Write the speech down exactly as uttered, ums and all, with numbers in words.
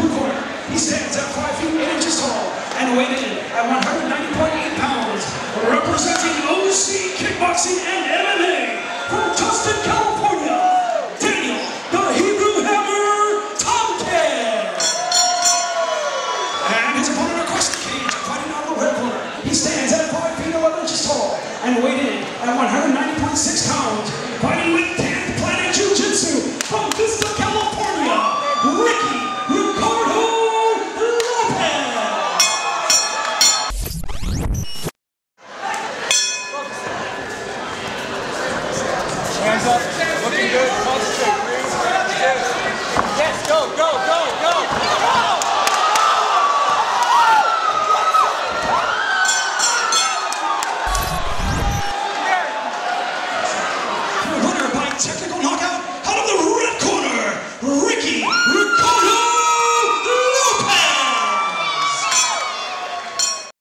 blue corner. He stands at five feet eight inches tall and weighed in at one hundred ninety point eight pounds. Representing O C Kickboxing and M M A from Tustin, California, Daniel the Hebrew Hammer Tompkins. And his opponent across the cage, fighting out of the red corner. He stands at five feet eleven inches tall and weighed in at one hundred ninety point six pounds. Fighting with tenth Planet Jiu-Jitsu from Vista, California, Ricky Ricardo Lopez. Hands up, looking good, concentrate, please. Yes, yes, go, go, go, go, go! The winner by technical